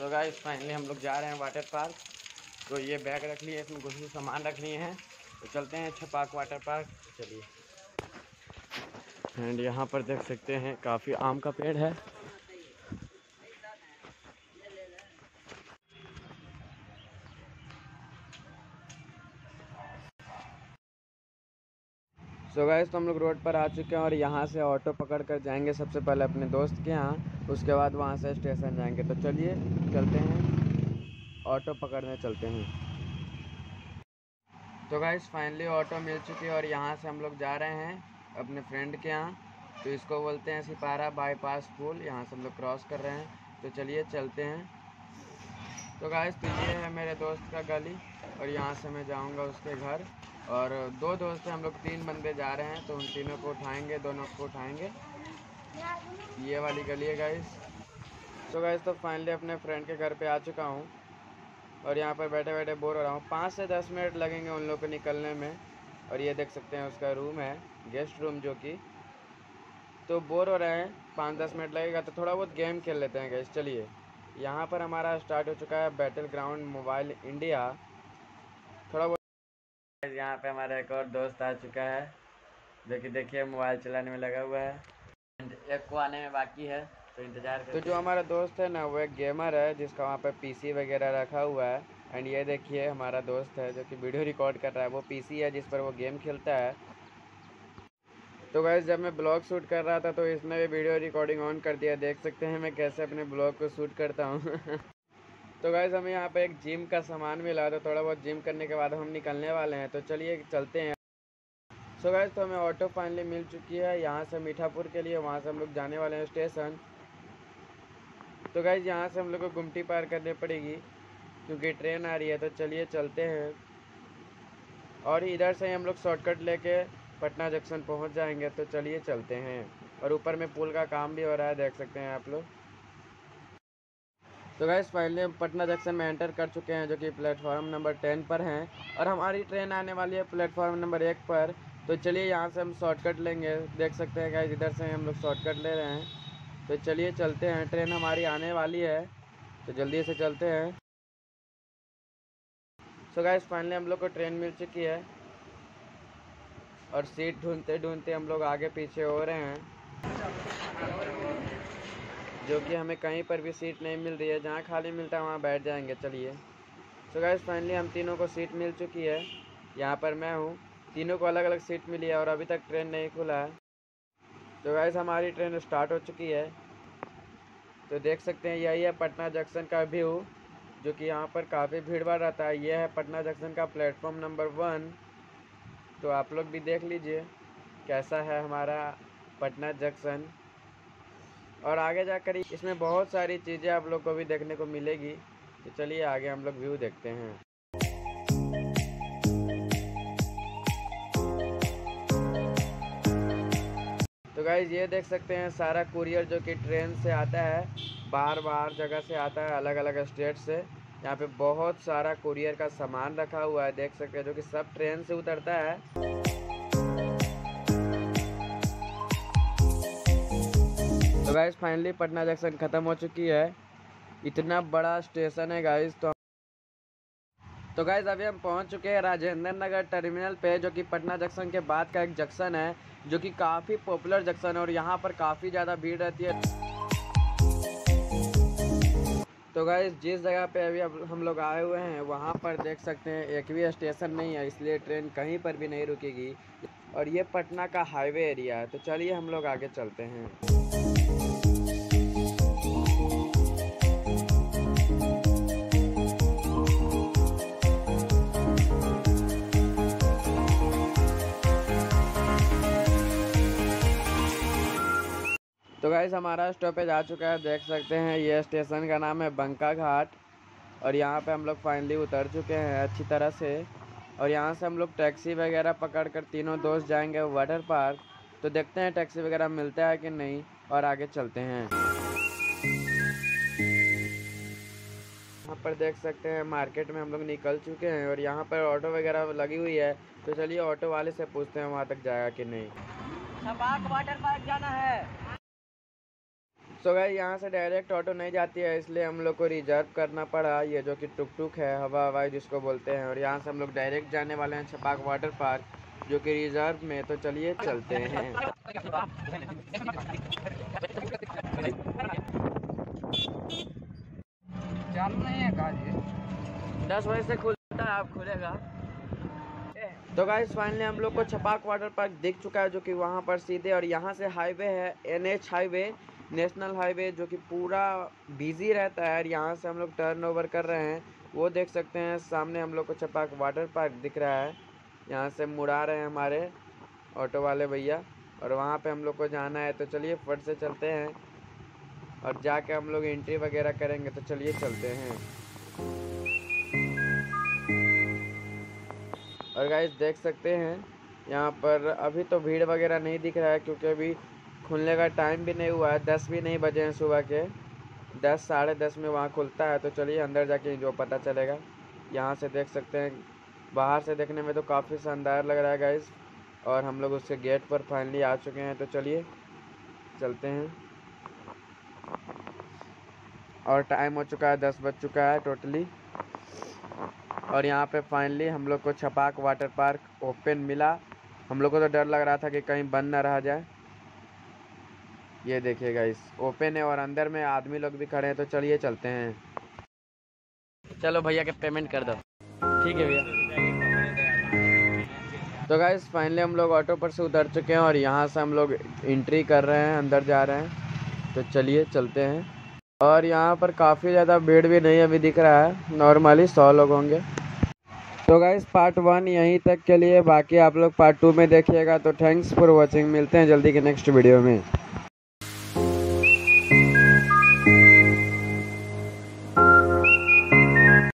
तो guys finally हम लोग जा रहे हैं वाटर पार्क। तो ये बैग रख लिए, इसमें कुछ सामान रख लिए हैं, तो चलते हैं छपाक वाटर पार्क। चलिए। एंड यहाँ पर देख सकते हैं काफ़ी आम का पेड़ है। सो गाइस तो हम लोग रोड पर आ चुके हैं और यहाँ से ऑटो पकड़ कर जाएंगे सबसे पहले अपने दोस्त के यहाँ, उसके बाद वहाँ से स्टेशन जाएंगे। तो चलिए चलते हैं, ऑटो पकड़ने चलते हैं। तो गाइस फाइनली ऑटो मिल चुकी है और यहाँ से हम लोग जा रहे हैं अपने फ्रेंड के यहाँ। तो इसको बोलते हैं सिपारा बाईपास पुल। यहाँ से हम लोग क्रॉस कर रहे हैं, तो चलिए चलते हैं। तो गाइस तो ये है मेरे दोस्त का गली और यहाँ से मैं जाऊँगा उसके घर। और दो दोस्त हैं, हम लोग 3 बंदे जा रहे हैं, तो उन तीनों को उठाएंगे, दोनों को उठाएंगे। ये वाली गली है गाइस। तो गाइस तो फाइनली अपने फ्रेंड के घर पे आ चुका हूँ और यहाँ पर बैठे बैठे बोर हो रहा हूँ। 5 से 10 मिनट लगेंगे उन लोग को निकलने में। और ये देख सकते हैं उसका रूम है, गेस्ट रूम जो कि। तो बोर हो रहे हैं, 5-10 मिनट लगेगा, तो थोड़ा बहुत गेम खेल लेते हैं गाइस। चलिए। यहाँ पर हमारा स्टार्ट हो चुका है बैटल ग्राउंड मोबाइल इंडिया। थोड़ा बहुत यहाँ पे हमारा एक और दोस्त आ चुका है जो कि देखिए मोबाइल चलाने में लगा हुआ है। एक को आने में बाकी है, तो इंतजार करते। तो जो हमारा दोस्त है ना, वो एक गेमर है जिसका वहाँ पे पीसी वगैरह रखा हुआ है। एंड ये देखिए हमारा दोस्त है जो कि वीडियो रिकॉर्ड कर रहा है, वो पीसी है जिस पर वो गेम खेलता है। तो गाइस जब मैं ब्लॉग शूट कर रहा था तो इसने भी वीडियो रिकॉर्डिंग ऑन कर दिया। देख सकते हैं मैं कैसे अपने ब्लॉग को शूट करता हूँ। तो गाइस हमें यहाँ पे एक जिम का सामान मिला, तो थोड़ा बहुत जिम करने के बाद हम निकलने वाले हैं। तो चलिए चलते हैं। सो गाइस तो हमें ऑटो फाइनली मिल चुकी है यहाँ से मीठापुर के लिए। वहाँ से हम लोग जाने वाले हैं स्टेशन। तो गाइस यहाँ से हम लोग को गुमटी पार करनी पड़ेगी क्योंकि ट्रेन आ रही है। तो चलिए चलते हैं और इधर से हम लोग शॉर्टकट लेके पटना जंक्शन पहुँच जाएंगे। तो चलिए चलते हैं। और ऊपर में पुल का काम भी हो रहा है, देख सकते हैं आप लोग। तो गाइस फाइनली हम पटना जंक्शन में एंटर कर चुके हैं जो कि प्लेटफॉर्म नंबर 10 पर हैं और हमारी ट्रेन आने वाली है प्लेटफॉर्म नंबर 1 पर। तो चलिए यहाँ से हम शॉर्टकट लेंगे। देख सकते हैं गाइस इधर से हम लोग शॉर्टकट ले रहे हैं। तो चलिए चलते हैं, ट्रेन हमारी आने वाली है, तो जल्दी से चलते हैं। सो गाइस फाइनली हम लोग को ट्रेन मिल चुकी है और सीट ढूंढते ढूंढते हम लोग आगे पीछे हो रहे हैं, जो कि हमें कहीं पर भी सीट नहीं मिल रही है। जहाँ खाली मिलता है वहाँ बैठ जाएंगे। चलिए। सो गाइस फाइनली हम तीनों को सीट मिल चुकी है। यहाँ पर मैं हूँ, तीनों को अलग अलग सीट मिली है और अभी तक ट्रेन नहीं खुला है। तो गाइस हमारी ट्रेन स्टार्ट हो चुकी है। तो देख सकते हैं यही है पटना जंक्शन का व्यू, जो कि यहाँ पर काफ़ी भीड़ भाड़ रहता है। यह है पटना जंक्शन का प्लेटफॉर्म नंबर 1। तो आप लोग भी देख लीजिए कैसा है हमारा पटना जंक्शन। और आगे जाकर इसमें बहुत सारी चीज़ें आप लोग को भी देखने को मिलेगी। तो चलिए आगे हम लोग व्यू देखते हैं। तो गाइज ये देख सकते हैं सारा कुरियर जो कि ट्रेन से आता है, बाहर बाहर जगह से आता है, अलग अलग स्टेट से। यहाँ पे बहुत सारा कुरियर का सामान रखा हुआ है, देख सकते हैं, जो कि सब ट्रेन से उतरता है। तो गाइज फाइनली पटना जंक्शन ख़त्म हो चुकी है। इतना बड़ा स्टेशन है गाइज। तो गाइज अभी हम पहुंच चुके हैं राजेंद्र नगर टर्मिनल पे, जो कि पटना जंक्शन के बाद का एक जंक्शन है, जो कि काफ़ी पॉपुलर जंक्शन है और यहाँ पर काफ़ी ज़्यादा भीड़ रहती है। तो गाइज जिस जगह पे अभी हम लोग आए हुए हैं वहाँ पर देख सकते हैं एक भी स्टेशन नहीं है, इसलिए ट्रेन कहीं पर भी नहीं रुकेगी। और ये पटना का हाईवे एरिया है। तो चलिए हम लोग आगे चलते हैं। तो गाइस हमारा स्टॉपेज आ चुका है, देख सकते हैं। ये स्टेशन का नाम है बंका घाट और यहाँ पे हम लोग फाइनली उतर चुके हैं अच्छी तरह से। और यहाँ से हम लोग टैक्सी वगैरह पकड़ कर तीनों दोस्त जाएंगे वाटर पार्क। तो देखते हैं टैक्सी वगैरह मिलता है कि नहीं और आगे चलते हैं। यहाँ पर देख सकते हैं मार्केट में हम लोग निकल चुके हैं और यहाँ पर ऑटो वगैरह लगी हुई है। तो चलिए ऑटो वाले से पूछते हैं वहाँ तक जाएगा कि नहीं। छपाक वाटर पार्क जाना है। सो गाइस यहाँ से डायरेक्ट ऑटो नहीं जाती है, इसलिए हम लोग को रिजर्व करना पड़ा, ये जो कि टुक टुक है, हवा हवाई जिसको बोलते हैं। और यहाँ से हम लोग डायरेक्ट जाने वाले हैं छपाक वाटर पार्क, जो कि रिजर्व में। तो चलिए चलते हैं। चालू नहीं है काज, 10 बजे से खुलता है, आप खुलेगा। तो गाइस फाइनली हम लोग को छपाक वाटर पार्क दिख चुका है, जो कि वहाँ पर सीधे, और यहाँ से हाईवे है, NH हाईवे, नेशनल हाईवे, जो कि पूरा बिजी रहता है। और यहाँ से हम लोग टर्न ओवर कर रहे हैं, वो देख सकते हैं सामने हम लोग को छपाक वाटर पार्क दिख रहा है। यहाँ से मुड़ा रहे हैं हमारे ऑटो वाले भैया, और वहाँ पे हम लोग को जाना है। तो चलिए फट से चलते हैं और जाके हम लोग एंट्री वगैरह करेंगे। तो चलिए चलते हैं। और गाइस देख सकते हैं यहाँ पर अभी तो भीड़ वगैरह नहीं दिख रहा है, क्योंकि अभी खुलने का टाइम भी नहीं हुआ है, 10 भी नहीं बजे हैं सुबह के, 10 साढ़े 10 में वहाँ खुलता है। तो चलिए अंदर जाके जो पता चलेगा। यहाँ से देख सकते हैं, बाहर से देखने में तो काफ़ी शानदार लग रहा है गाइस, और हम लोग उसके गेट पर फाइनली आ चुके हैं। तो चलिए चलते हैं। और टाइम हो चुका है, 10 बज चुका है टोटली। और यहाँ पे फाइनली हम लोग को छपाक वाटर पार्क ओपन मिला। हम लोग को तो डर लग रहा था कि कहीं बंद ना रह जाए। ये देखिए गाइस ओपन है, और अंदर में आदमी लोग भी खड़े हैं। तो चलिए चलते हैं। चलो भैया के पेमेंट कर दो। ठीक है भैया। तो गाइस फाइनली हम लोग ऑटो पर से उतर चुके हैं, और यहाँ से हम लोग एंट्री कर रहे हैं, अंदर जा रहे हैं। तो चलिए चलते हैं। और यहाँ पर काफ़ी ज़्यादा भीड़ भी नहीं अभी दिख रहा है, नॉर्मली 100 लोग होंगे। तो गाइस पार्ट 1 यहीं तक के लिए, बाकी आप लोग पार्ट 2 में देखिएगा। तो थैंक्स फॉर वॉचिंग, मिलते हैं जल्दी के नेक्स्ट वीडियो में।